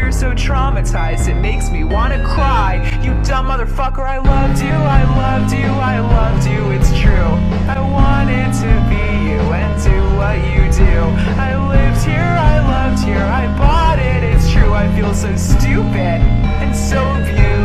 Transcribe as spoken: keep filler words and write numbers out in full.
you're so traumatized, it makes me wanna cry. You dumb motherfucker, I loved you, I loved you, I loved you, it's true. I wanted to be you and do what you do. I lived here, I loved here, I bought it, it's true. I feel so stupid and so beautiful.